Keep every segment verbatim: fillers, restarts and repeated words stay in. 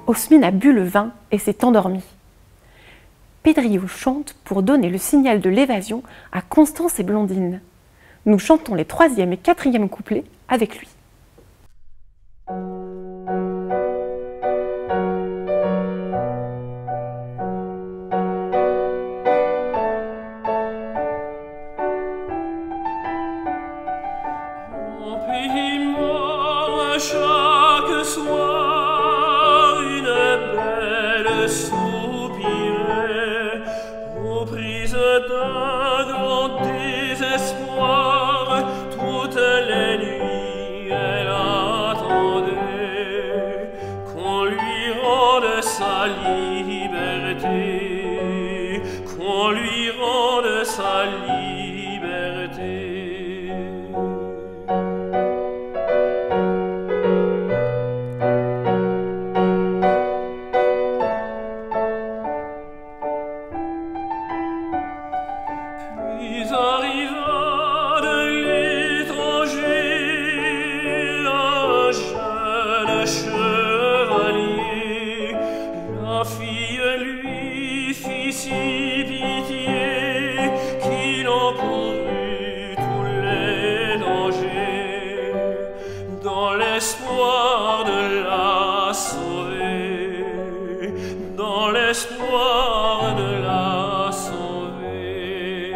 Osmine a bu le vin et s'est endormie. Pedrillo chante pour donner le signal de l'évasion à Constance et Blondine. Nous chantons les troisième et quatrième couplets avec lui. Chaque soir, une belle soupirée, aux prises d'un grand désespoir, toutes les nuits elle attendait qu'on lui rende sa liberté, qu'on lui rende sa liberté. Puis arriva de l'étranger un jeune chevalier. La fille lui fit si pitié qu'il encourut tous les dangers dans l'espoir de la sauver, dans l'espoir de la sauver.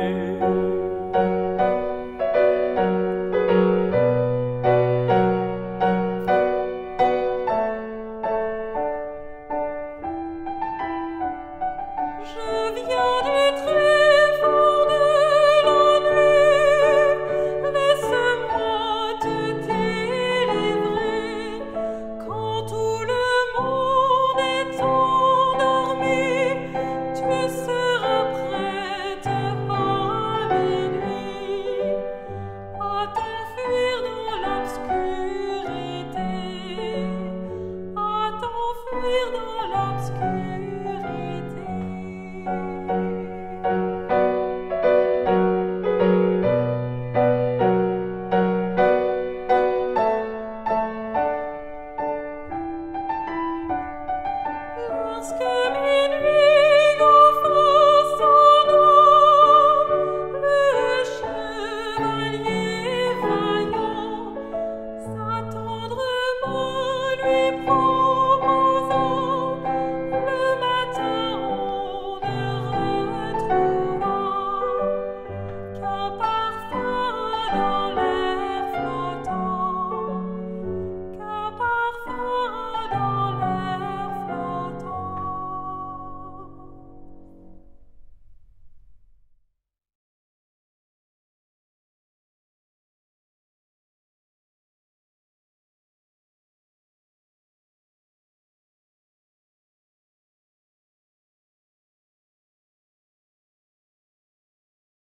Je viens du tréfonds de la nuit, laisse-moi te délivrer. Quand tout le monde est endormi, tu seras prête à minuit à t'enfuir dans l'obscurité, à t'enfuir dans l'obscurité. Lorsque